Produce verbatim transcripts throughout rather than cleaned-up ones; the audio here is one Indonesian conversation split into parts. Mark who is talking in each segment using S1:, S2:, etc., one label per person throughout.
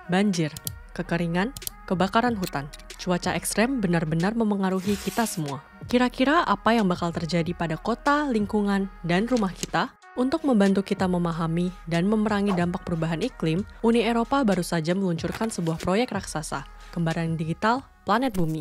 S1: Banjir, kekeringan, kebakaran hutan, cuaca ekstrem benar-benar memengaruhi kita semua. Kira-kira apa yang bakal terjadi pada kota, lingkungan, dan rumah kita? Untuk membantu kita memahami dan memerangi dampak perubahan iklim, Uni Eropa baru saja meluncurkan sebuah proyek raksasa, Kembaran Digital Planet Bumi.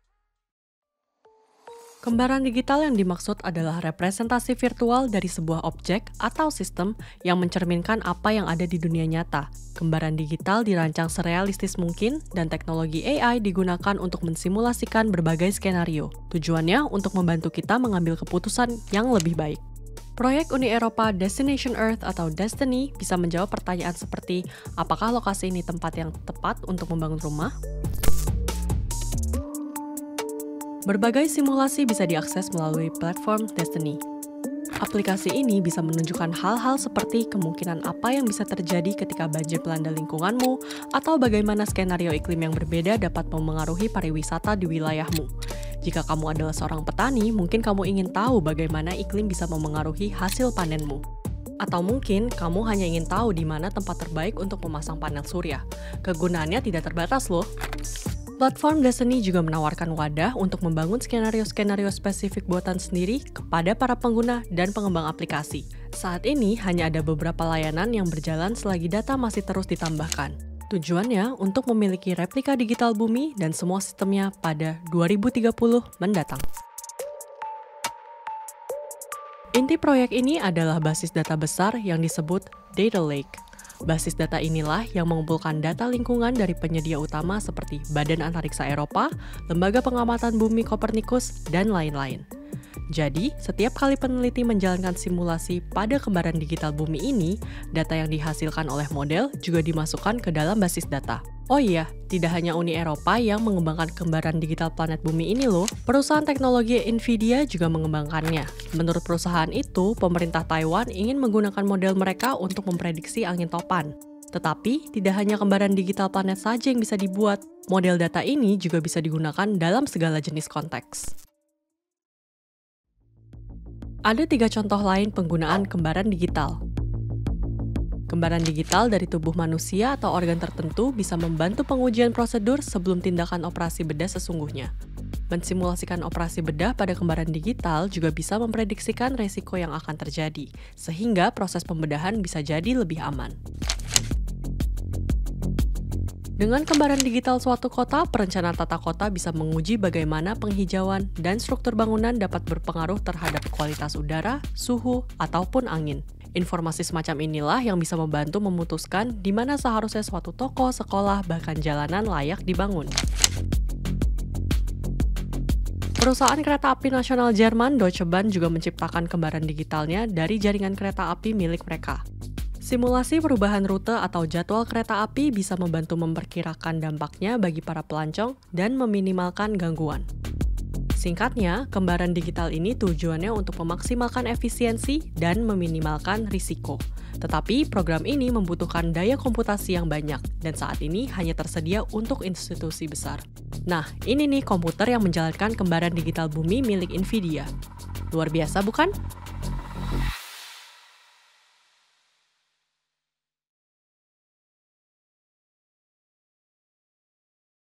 S1: Kembaran digital yang dimaksud adalah representasi virtual dari sebuah objek atau sistem yang mencerminkan apa yang ada di dunia nyata. Kembaran digital dirancang serealistis mungkin dan teknologi A I digunakan untuk mensimulasikan berbagai skenario. Tujuannya untuk membantu kita mengambil keputusan yang lebih baik. Proyek Uni Eropa Destination Earth atau Destiny bisa menjawab pertanyaan seperti apakah lokasi ini tempat yang tepat untuk membangun rumah? Berbagai simulasi bisa diakses melalui platform Destiny. Aplikasi ini bisa menunjukkan hal-hal seperti kemungkinan apa yang bisa terjadi ketika banjir melanda lingkunganmu, atau bagaimana skenario iklim yang berbeda dapat memengaruhi pariwisata di wilayahmu. Jika kamu adalah seorang petani, mungkin kamu ingin tahu bagaimana iklim bisa memengaruhi hasil panenmu. Atau mungkin kamu hanya ingin tahu di mana tempat terbaik untuk memasang panel surya. Kegunaannya tidak terbatas loh. Platform Destiny juga menawarkan wadah untuk membangun skenario-skenario spesifik buatan sendiri kepada para pengguna dan pengembang aplikasi. Saat ini hanya ada beberapa layanan yang berjalan selagi data masih terus ditambahkan. Tujuannya untuk memiliki replika digital bumi dan semua sistemnya pada dua ribu tiga puluh mendatang. Inti proyek ini adalah basis data besar yang disebut Data Lake. Basis data inilah yang mengumpulkan data lingkungan dari penyedia utama seperti Badan Antariksa Eropa, Lembaga Pengamatan Bumi Copernicus, dan lain-lain. Jadi, setiap kali peneliti menjalankan simulasi pada kembaran digital bumi ini, data yang dihasilkan oleh model juga dimasukkan ke dalam basis data. Oh iya, tidak hanya Uni Eropa yang mengembangkan kembaran digital planet bumi ini loh, perusahaan teknologi Nvidia juga mengembangkannya. Menurut perusahaan itu, pemerintah Taiwan ingin menggunakan model mereka untuk memprediksi angin topan. Tetapi, tidak hanya kembaran digital planet saja yang bisa dibuat, model data ini juga bisa digunakan dalam segala jenis konteks. Ada tiga contoh lain penggunaan kembaran digital. Kembaran digital dari tubuh manusia atau organ tertentu bisa membantu pengujian prosedur sebelum tindakan operasi bedah sesungguhnya. Mensimulasikan operasi bedah pada kembaran digital juga bisa memprediksikan resiko yang akan terjadi, sehingga proses pembedahan bisa jadi lebih aman. Dengan kembaran digital suatu kota, perencana tata kota bisa menguji bagaimana penghijauan dan struktur bangunan dapat berpengaruh terhadap kualitas udara, suhu, ataupun angin. Informasi semacam inilah yang bisa membantu memutuskan di mana seharusnya suatu toko, sekolah, bahkan jalanan layak dibangun. Perusahaan kereta api nasional Jerman Deutsche Bahn juga menciptakan kembaran digitalnya dari jaringan kereta api milik mereka. Simulasi perubahan rute atau jadwal kereta api bisa membantu memperkirakan dampaknya bagi para pelancong dan meminimalkan gangguan. Singkatnya, kembaran digital ini tujuannya untuk memaksimalkan efisiensi dan meminimalkan risiko. Tetapi program ini membutuhkan daya komputasi yang banyak, dan saat ini hanya tersedia untuk institusi besar. Nah, ini nih komputer yang menjalankan kembaran digital bumi milik Nvidia. Luar biasa bukan?